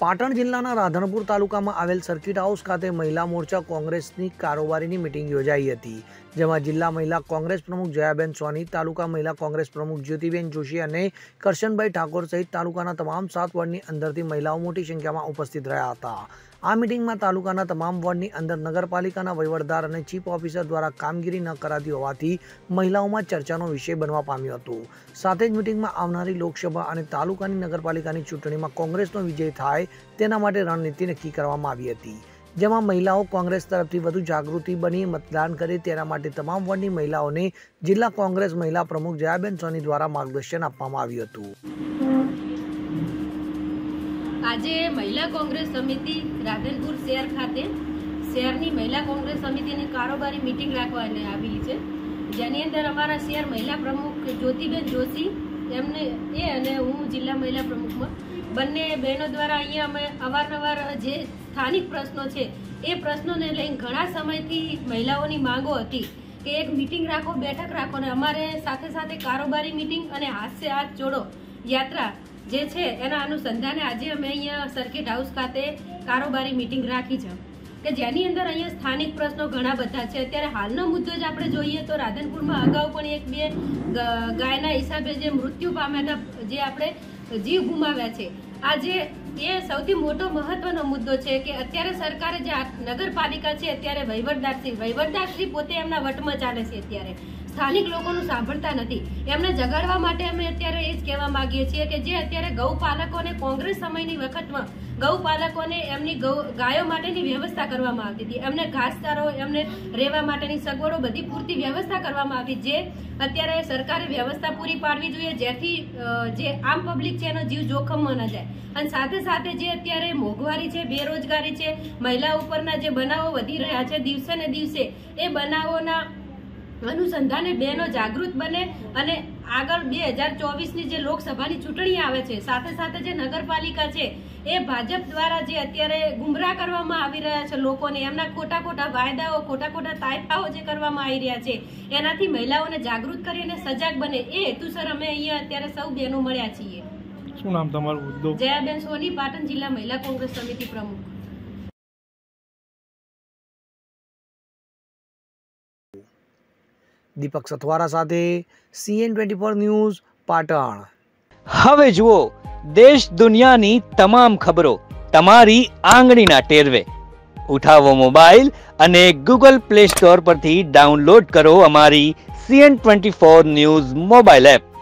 પાટણ જિલ્લાના રાધનપુર તાલુકામાં આવેલ સર્કિટ હાઉસ ખાતે મહિલા મોરચા કોંગ્રેસની કારોબારીની મીટિંગ યોજાઈ હતી, જેમાં જિલ્લા મહિલા કોંગ્રેસ પ્રમુખ જયાબેન સોની, તાલુકા મહિલા કોંગ્રેસ પ્રમુખ જ્યોતિબેન જોશી અને કરશનભાઈ ઠાકોર સહિત તાલુકાના તમામ 7 વોર્ડની અંદરથી મહિલાઓ મોટી સંખ્યામાં ઉપસ્થિત રહ્યા હતા। આ મીટિંગમાં તાલુકાના તમામ વોર્ડની અંદર નગરપાલિકાના વહીવટદાર અને ચીફ ઓફિસર દ્વારા કામગીરી ન કરાતી હોવાથી મહિલાઓમાં ચર્ચાનો વિષય બનવા પામ્યો હતો। સાથે જ મીટિંગમાં આવનારી લોકસભા અને તાલુકાની નગરપાલિકાની ચૂંટણીમાં કોંગ્રેસનો વિજય થાય તેના માટે રણનીતિ નક્કી કરવામાં આવી હતી, જેમાં મહિલાઓ કોંગ્રેસ તરફથી વધુ જાગૃતિ બની મતદાન કરે તેના માટે તમામ વોર્ડની મહિલાઓને જિલ્લા કોંગ્રેસ મહિલા પ્રમુખ જયાબેન સોની દ્વારા માર્ગદર્શન આપવામાં આવ્યું હતું। આજે મહિલા કોંગ્રેસ સમિતિ રાધનપુર શહેર ખાતે શહેરની મહિલા કોંગ્રેસ સમિતિની કારોબારી મીટિંગ રાખવાની આવેલી છે, જેની અંદર અમારા શહેર મહિલા પ્રમુખ જ્યોતિબેન જોશી અને હું જિલ્લા મહિલા પ્રમુખમાં બંને બહેનો દ્વારા અહીંયા અમે અવારનવાર જે સ્થાનિક પ્રશ્નો છે એ પ્રશ્નોને લઈને ઘણા સમયથી મહિલાઓની માંગો હતી કે એક મીટિંગ રાખો, બેઠક રાખો, અને અમારે સાથે સાથે કારોબારી મીટિંગ અને હાથ સે હાથ જોડો યાત્રા જે છે એના અનુસંધાને આજે અમે અહીંયા સર્કિટ હાઉસ ખાતે કારોબારી મીટિંગ રાખી છે કે જેની અંદર અહીંયા સ્થાનિક પ્રશ્નો ઘણા બધા છે। અત્યારે હાલનો મુદ્દો જ આપણે જોઈએ તો રાધનપુરમાં અગાઉ પણ 1-2 ગાયના હિસાબે જે મૃત્યુ પામ્યા હતા, જે આપણે જીવ ગુમાવ્યા છે, આજે એ સૌથી મોટો મહત્વનો મુદ્દો છે કે અત્યારે સરકારે જે નગરપાલિકા છે અત્યારે વહીવટદારશ્રી પોતે એમના વટમાં ચાલે છે, અત્યારે સ્થાનિક લોકોનું સાંભળતા નથી। એમને જગાડવા માટે અમે અત્યારે એ જ કહેવા માંગીએ છીએ કે જે અત્યારે ગૌપાલકોને કોંગ્રેસ સમયની વખતમાં ગૌપાલકોને એમની ગાયો માટેની વ્યવસ્થા કરવામાં આવતી હતી, એમને ઘાસચારો, એમને રહેવા માટેની સગવડો બધી પૂરતી વ્યવસ્થા કરવામાં આવતી, જે અત્યારે સરકારે વ્યવસ્થા પૂરી પાડવી જોઈએ, જેથી જે આમ પબ્લિક છે એનો જીવ જોખમમાં ન જાય। અને સાથે સાથે જે અત્યારે મોંઘવારી છે, બેરોજગારી છે, મહિલા ઉપરના જે બનાવો વધી રહ્યા છે દિવસે ને દિવસે, એ બનાવોના અનુસંધાને બહેનો જાગૃત બને અને આગળ 2024ની જે લોકસભાની ચૂંટણી આવે છે, સાથે સાથે જે નગરપાલિકા છે એ ભાજપ દ્વારા જે અત્યારે ગુમરાહ કરવામાં આવી રહ્યા છે લોકોને, એમના ખોટા વાયદાઓ, ખોટા તાયફાઓ જે કરવામાં આવી રહ્યા છે, એનાથી મહિલાઓને જાગૃત કરી અને સજાગ બને એ હેતુસર અમે અહીંયા અત્યારે સૌ બહેનો મળ્યા છીએ। શું નામ તમારું? જયાબેન સોની, પાટણ જિલ્લા મહિલા કોંગ્રેસ સમિતિ પ્રમુખ। દીપક સથવારા સાથે CN24 ન્યૂઝ પાટણ। હવે જુઓ દેશ દુનિયાની તમામ ખબરો તમારી આંગળીના ટેરવે। ઉઠાવો મોબાઈલ અને Google Play Store પરથી ડાઉનલોડ કરો અમારી CN24 ન્યૂઝ મોબાઈલ એપ।